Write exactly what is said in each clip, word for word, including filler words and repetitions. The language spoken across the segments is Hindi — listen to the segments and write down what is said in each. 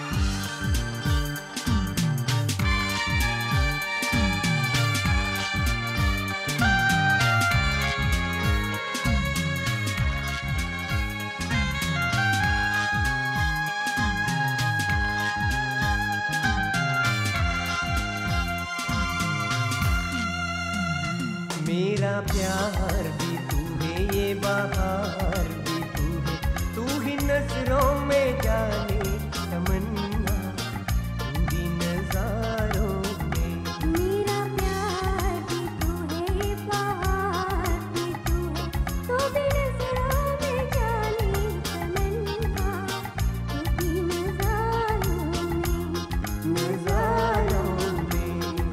मेरा प्यार भी तू है, ये बहार भी तू है, तू ही नजरों में जाने तमन्ना, तू ही नजारों में। मेरा प्यार भी तू है, ये बहार भी तू है, तू भी नजरों में जाने तमन्ना, तू ही नजारों में, नजारों में।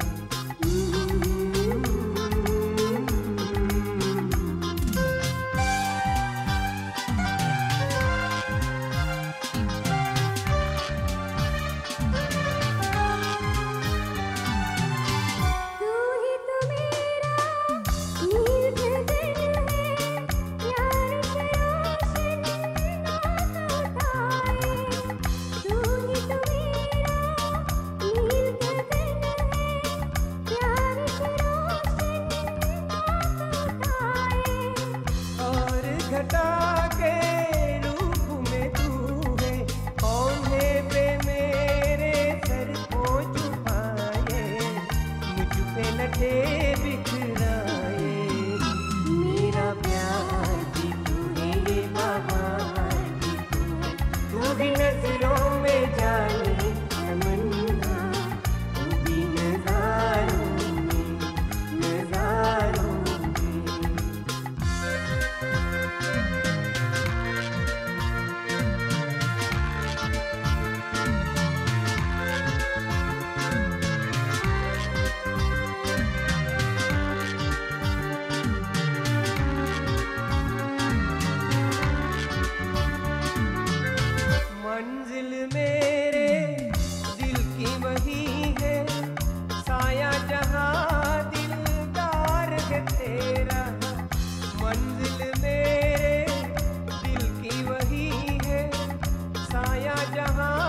घटा के रूप में तू है, कौन है बे मेरे सर को छुपाए, मुझ पे लटे बिखराए। मेरा प्यार भी तू है, ये बहार भी तू है, तू भी नजरों में जाने तमन्ना, तू भी नजारों में, नजारों में। मंजिल मेरे दिल की वही है, साया जहां दिलदार है तेरा। मंजिल मेरे दिल की वही है, साया जहां